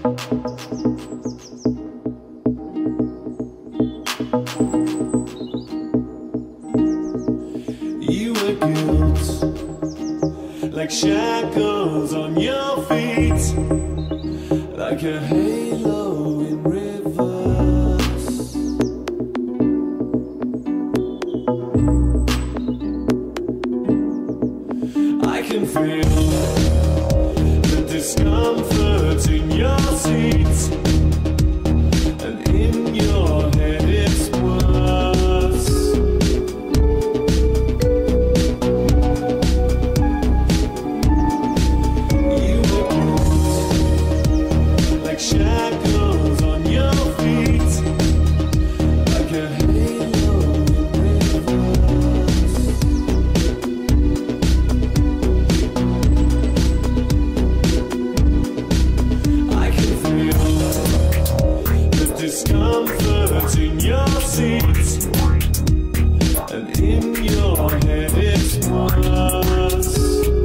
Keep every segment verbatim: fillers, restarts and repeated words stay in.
You were guilt, like shackles on your feet, like a halo in reverse. I can feel the discomfort in your seat, and in your head it's worse. You were guilt, like shackles on your feet, like a halo in reverse. I can feel the discomfort in your seat, and in your head it's worse.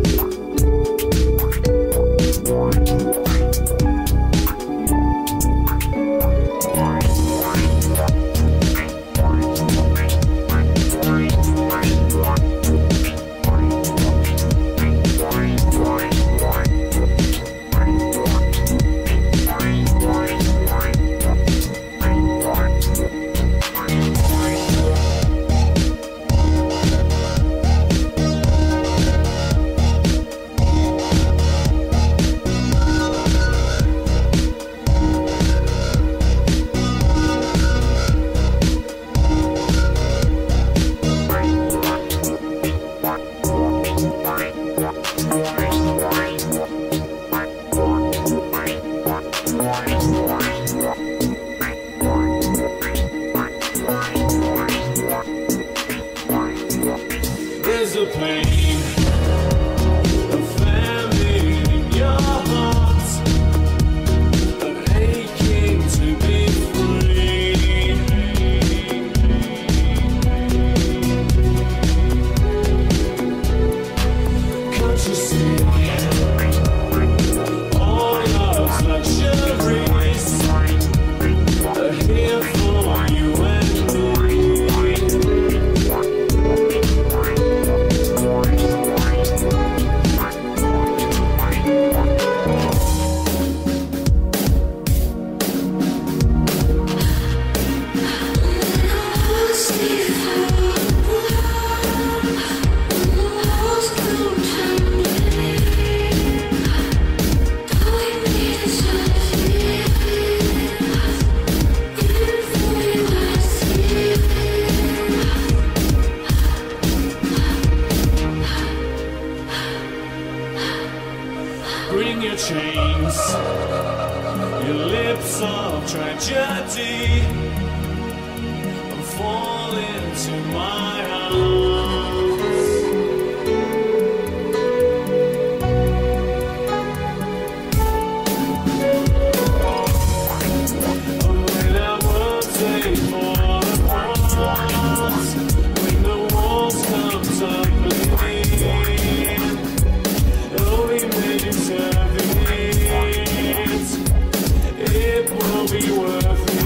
There's a pain, a famine in your heart, an aching to be free. Can't you see all love's luxuries are here for you and me? Bring your chains, your lips of tragedy, and fall into my arms. And when our worlds they fall apart, when the walls come tumbling, oh, we may deserve it. It will be worth it.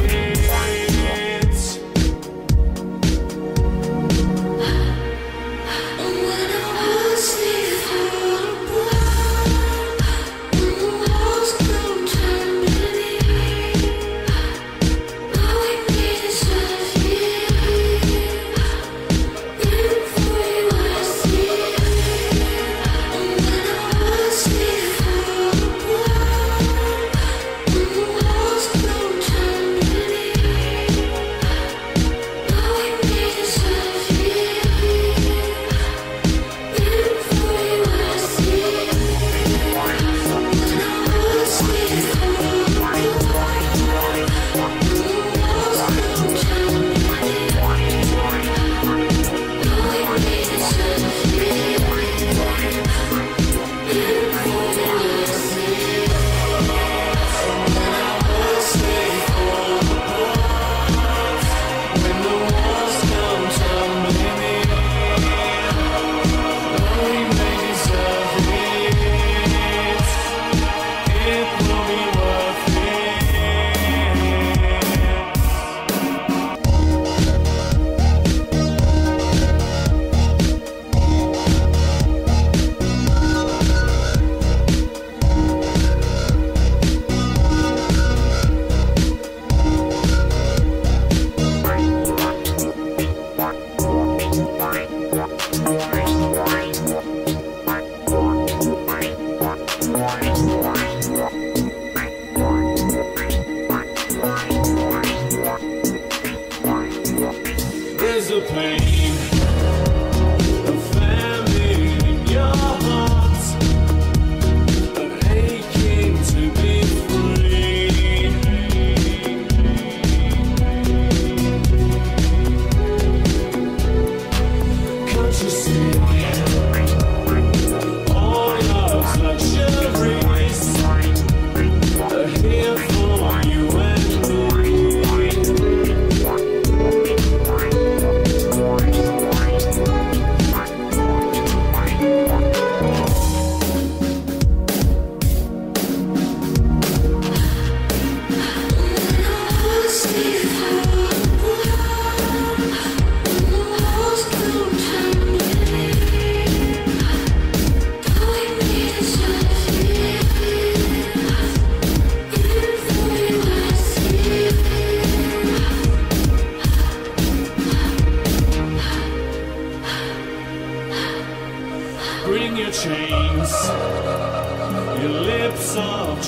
of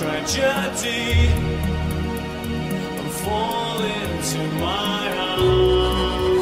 tragedy, and fall into my arms.